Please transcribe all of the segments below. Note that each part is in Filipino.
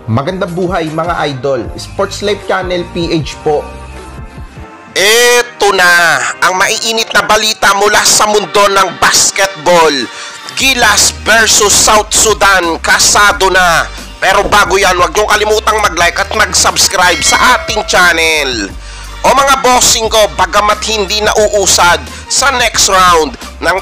Magandang buhay mga idol, Sports Life Channel PH po. Eto na ang maiinit na balita mula sa mundo ng basketball. Gilas versus South Sudan, kasado na. Pero bago yan, huwag niyong kalimutang mag-like at mag-subscribe sa ating channel. O mga bossing ko, bagamat hindi nauusad sa next round ng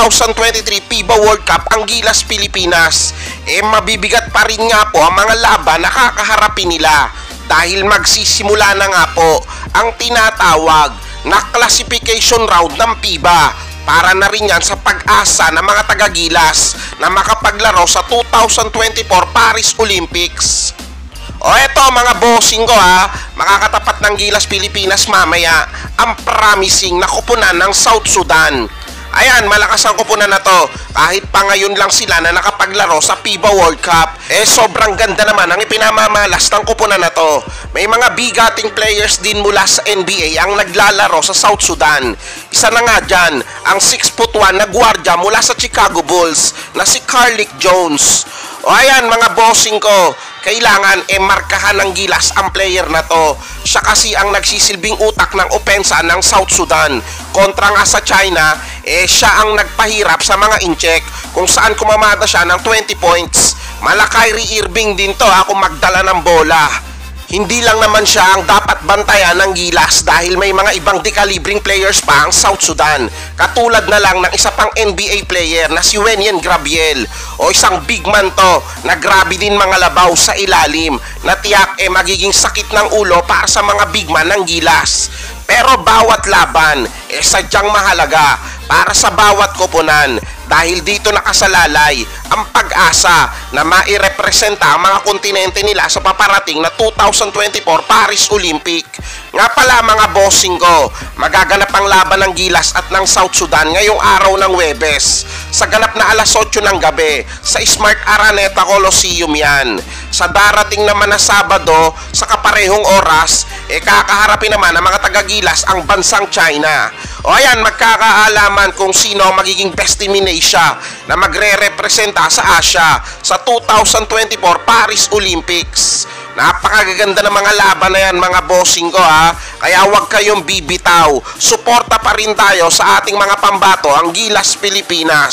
2023 FIBA World Cup ang Gilas Pilipinas, mabibigat pa rin nga po ang mga laban na kakaharapin nila dahil magsisimula na nga po ang tinatawag na classification round ng FIBA para na rin yan sa pag-asa ng mga taga-Gilas na makapaglaro sa 2024 Paris Olympics. O eto mga bossing ko makakatapat ng Gilas Pilipinas mamaya ang promising na kupunan ng South Sudan. Ayan, malakas ang kupunan na to. Kahit pa ngayon lang sila na nakapaglaro sa FIBA World Cup, sobrang ganda naman ang ipinamamalas ng kupunan na to. May mga bigating players din mula sa NBA ang naglalaro sa South Sudan. Isa na nga dyan, ang 6'1" na gwardiya mula sa Chicago Bulls na si Carlik Jones. O ayan mga bossing ko, kailangan markahan ng Gilas ang player na to. Siya kasi ang nagsisilbing utak ng opensa ng South Sudan. Kontra nga sa China, siya ang nagpahirap sa mga incheck kung saan kumamada siya ng 20 points. Mala Kyrie Irving din to kung magdala ng bola. Hindi lang naman siya ang dapat bantayan ng Gilas dahil may mga ibang dekalibreng players pa ang South Sudan. Katulad na lang ng isa pang NBA player na si Wenyen Gabriel o isang big man to na grabe din mga labaw sa ilalim na tiyak magiging sakit ng ulo para sa mga big man ng Gilas. Pero bawat laban sadyang mahalaga para sa bawat koponan dahil dito nakasalalay ang pag-asa na mairepresenta ang mga kontinente nila sa paparating na 2024 Paris Olympic. Nga pala mga bossing ko, magaganap ang laban ng Gilas at ng South Sudan ngayong araw ng Huwebes sa ganap na alas 8 ng gabi sa Smart Araneta Coliseum yan. Sa darating naman na Sabado sa kaparehong oras, kakaharapin naman ng mga taga-Gilas ang bansang China. O ayan, magkakaalaman kung sino ang magiging best team in Asia na magre-representa sa Asia sa 2024 Paris Olympics. Napakaganda ng mga laban na yan mga bossing ko kaya huwag kayong bibitaw. Suporta pa rin tayo sa ating mga pambato, ang Gilas Pilipinas.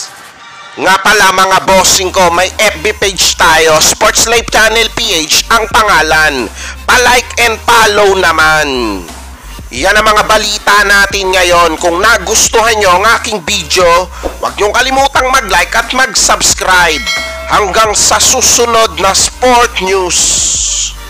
Nga pala mga bossing ko, may FB page tayo, Sports Life Channel PH ang pangalan. Pa-like and follow naman. Yan ang mga balita natin ngayon. Kung nagustuhan nyo ang aking video, huwag nyong kalimutang mag-like at mag-subscribe. Hanggang sa susunod na Sport News.